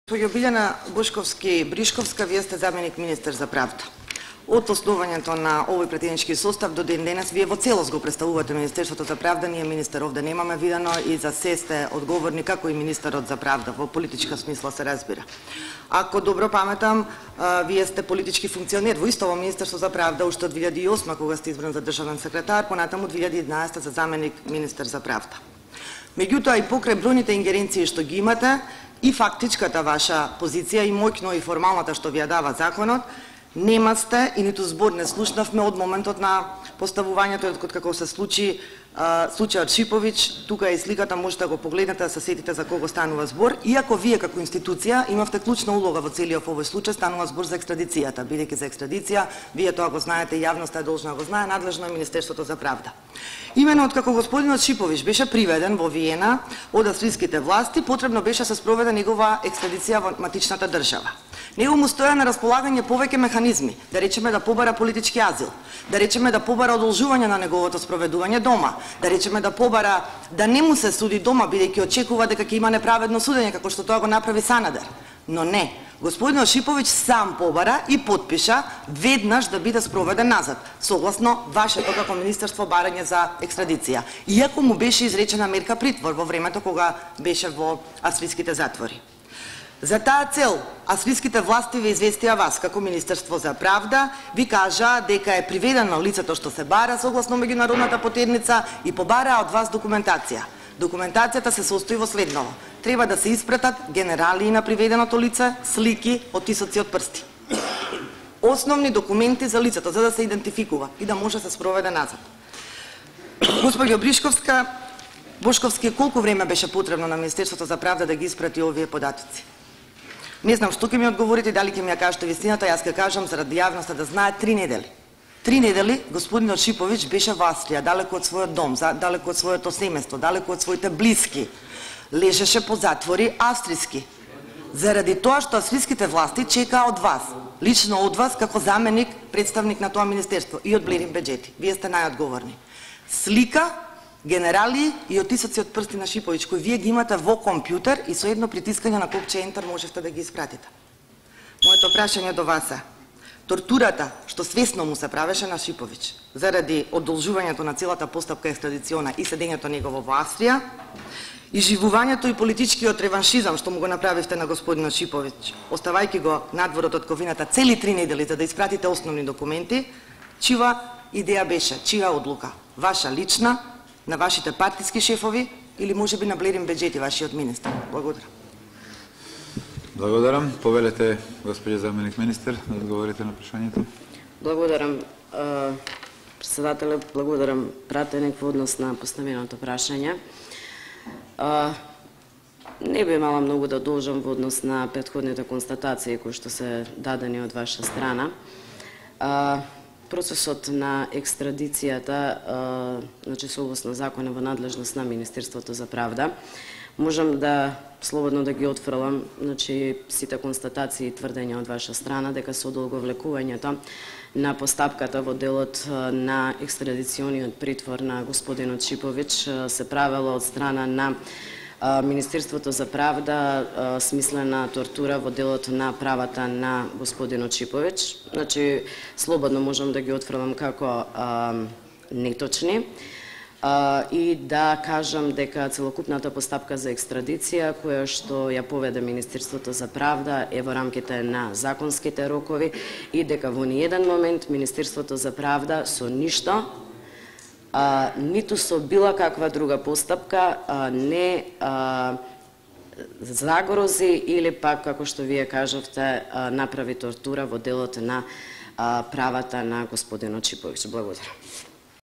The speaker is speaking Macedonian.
Госпоѓо Билјана Бушковски-Бришковска, вие сте заменик министер за правда. Од основањето на овој претеднички состав до ден денес, вие во целост го представувате Министерството за правда, ние министер овде немаме видено и за се сте одговорни како и министерот за правда, во политичка смисла се разбира. Ако добро паметам, вие сте политички функционер во исто во Министерство за правда уште од 2008 кога сте избран за државен секретар, понатаму 2011 за заменик министер за правда. Меѓутоа и покрај бројните ингеренции што ги имате, и фактичката ваша позиција и моќно и формалната што ви ја дава законот, нема сте и ниту збор не слушнавме од моментот на поставувањето, од како се случи случајот Шиповиќ. Тука е и сликата, можете да го погледнете, да се сетите за кого станува збор. Иако вие како институција имавте клучна улога во целиот овој случај, станува збор за екстрадицијата. Бидејќи за екстрадиција, вие тоа го знаете, јавноста е должна да го знае, надлежно е Министерството за правда. Имено откако господинот Шиповиќ беше приведен во Виена од австриските власти, потребно беше да се спроведе негова екстрадиција во матичната држава. Него му стоја на располагање повеќе механизми, да речеме да побара политички азил, да речеме да побара одолжување на неговото спроведување дома, да речеме да побара да не му се суди дома, бидејќи очекува дека ќе има неправедно судење, како што тоа го направи Санадер. Но не, господинот Шиповиќ сам побара и потпиша веднаш да биде спроведен назад, согласно вашето како министерство барање за екстрадиција, иако му беше изречена мерка притвор во времето кога беше во австриските затвори. За таа цел, австриските власти ве известија вас, како Министерство за правда, ви кажаа дека е приведено лицето што се бара согласно меѓународната потерница и побараа од вас документација. Документацијата се состои во следново. Треба да се испратат генералии на приведеното лице, слики, оттисоци од прсти. Основни документи за лицето, за да се идентификува и да може да се спроведе назад. Госпоѓо Бушковски, колку време беше потребно на Министерството за правда да ги испрати овие податоци? Не знам што ќе ми одговорите, дали ќе ми ја кажете вистината, јас ќе кажам заради јавноста да знае 3 недели. 3 недели господинот Шиповиќ беше во Австрија, далеку од својот дом, далеку од своето семејство, далеку од своите блиски. Лежеше по затвори австриски. Заради тоа што австриските власти чекаа од вас, лично од вас како заменик, представник на тоа министерство и од Блерин Беџети. Вие сте најодговорни. Слика, генерали и оттисоци од прсти на Шиповиќ, кои вие ги имате во компјутер и со едно притискање на копче Enter можете да ги испратите. Моето прашање до вас е: тортурата што свесно му се правеше на Шиповиќ заради одолжувањето на целата постапка екстрадициона и седењето негово во Австрија, и живувањето и политичкиот реваншизам што му го направивте на господинот Шиповиќ, оставајќи го надворот од ковината цели 3 недели за да испратите основни документи, чија идеја беше, чија одлука? Ваша лична, на вашите партиски шефови или можеби на Блерин Беџети, вашиот министер? Благодарам. Благодарам. Повелете, господје заменик министер, да одговорите на прашањето. Благодарам, председателе, благодарам пратеник во однос на поставеното прашање. Не би имала многу да должам во однос на претходните констатации кои што се дадени од ваша страна. Процесот на екстрадицијата, значи согласно законот во надлежност на Министерството за правда, можам да слободно да ги отфрлам, значи сите констатации и тврдења од ваша страна дека со одолговлекувањето на постапката во делот на екстрадициониот притвор на господинот Шиповиќ се правело од страна на Министерството за правда смислена тортура во делот на правата на господинот Шиповиќ. Значи, слободно можам да ги отфрлам како неточни и да кажам дека целокупната постапка за екстрадиција, која што ја поведе Министерството за правда, е во рамките на законските рокови и дека во ниеден момент Министерството за правда со ништо, ниту со била каква друга постапка не загрози или пак, како што вие кажавте, направи тортура во делот на правата на господинот Шиповиќ. Благодарам.